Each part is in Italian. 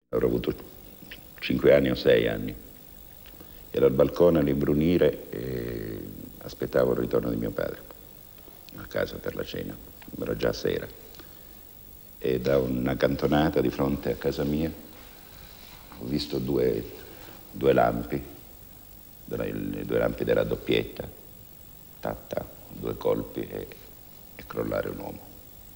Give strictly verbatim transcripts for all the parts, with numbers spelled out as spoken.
Avrò avuto cinque anni o sei anni. Ero al balcone all'imbrunire e aspettavo il ritorno di mio padre a casa per la cena. Era già sera. E da una cantonata di fronte a casa mia ho visto due, due lampi, le due lampi della doppietta, tatta, due colpi e, e crollare un uomo.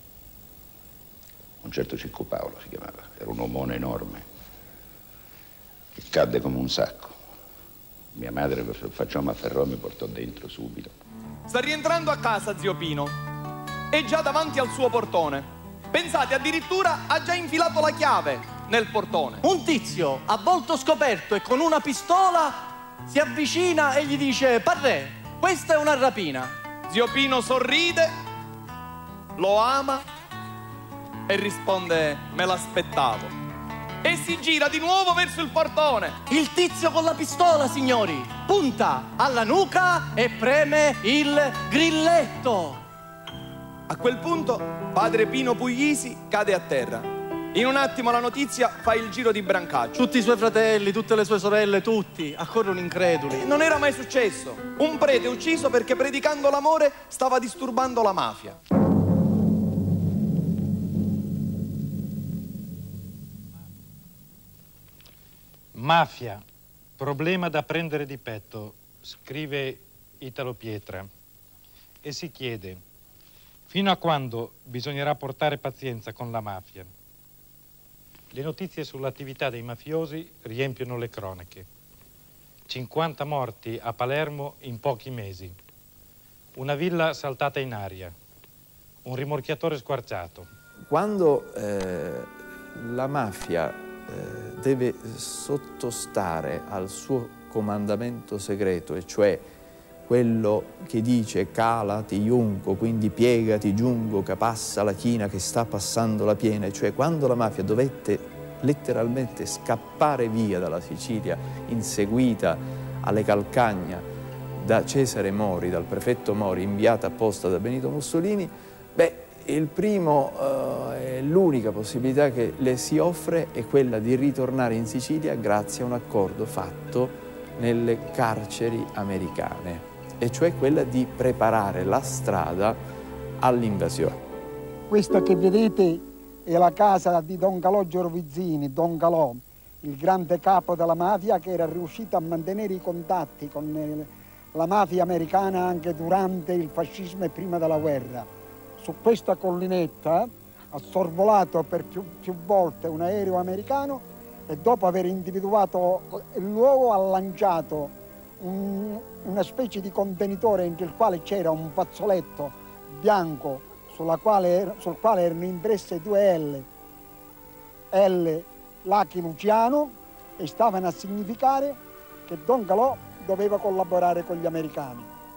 Un certo Cicco Paolo si chiamava, era un omone enorme, che cadde come un sacco. Mia madre per facciamo afferrò e mi portò dentro subito. Sta rientrando a casa zio Pino, è già davanti al suo portone. Pensate, addirittura ha già infilato la chiave nel portone. Un tizio a volto scoperto e con una pistola si avvicina e gli dice: Parrè, questa è una rapina. Zio Pino sorride, lo ama e risponde: me l'aspettavo. E si gira di nuovo verso il portone. Il tizio con la pistola, signori, punta alla nuca e preme il grilletto. A quel punto padre Pino Puglisi cade a terra. In un attimo la notizia fa il giro di Brancaccio. Tutti i suoi fratelli, tutte le sue sorelle, tutti accorrono increduli. Non era mai successo. Un prete ucciso perché predicando l'amore stava disturbando la mafia. Mafia, problema da prendere di petto, scrive Italo Pietra, e si chiede: fino a quando bisognerà portare pazienza con la mafia? Le notizie sull'attività dei mafiosi riempiono le cronache. cinquanta morti a Palermo in pochi mesi, una villa saltata in aria, un rimorchiatore squarciato. Quando eh, la mafia eh, deve sottostare al suo comandamento segreto, e cioè quello che dice calati iunco, quindi piegati giungo, che passa la china che sta passando la piena, e cioè quando la mafia dovette letteralmente scappare via dalla Sicilia inseguita alle calcagna da Cesare Mori, dal prefetto Mori, inviata apposta da Benito Mussolini, beh, il primo eh, l'unica possibilità che le si offre è quella di ritornare in Sicilia grazie a un accordo fatto nelle carceri americane, e cioè quella di preparare la strada all'invasione. Questa che vedete è la casa di Don Calò Giorovizzini, Don Calò, il grande capo della mafia, che era riuscito a mantenere i contatti con la mafia americana anche durante il fascismo e prima della guerra. Su questa collinetta ha sorvolato per più, più volte un aereo americano, e dopo aver individuato il luogo ha lanciato un, una specie di contenitore entro il quale c'era un fazzoletto bianco sulla quale, sul quale erano impresse due L, L Lucky Luciano, e stavano a significare che Don Calò doveva collaborare con gli americani.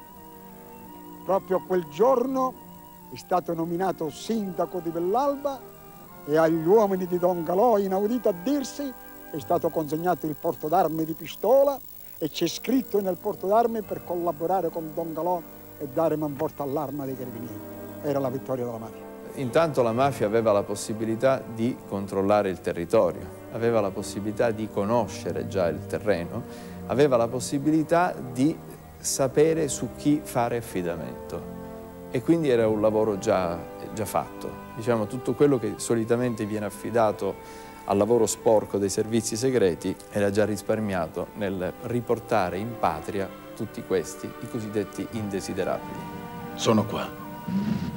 Proprio quel giorno è stato nominato sindaco di Bellalba, e agli uomini di Don Calò, inaudito a dirsi, è stato consegnato il porto d'armi di pistola, e c'è scritto nel porto d'armi per collaborare con Don Calò e dare manforte all'arma dei carabinieri. Era la vittoria della mafia. Intanto la mafia aveva la possibilità di controllare il territorio, aveva la possibilità di conoscere già il terreno, aveva la possibilità di sapere su chi fare affidamento. E quindi era un lavoro già, già fatto. Diciamo, tutto quello che solitamente viene affidato al lavoro sporco dei servizi segreti era già risparmiato nel riportare in patria tutti questi, i cosiddetti indesiderabili. Sono qua.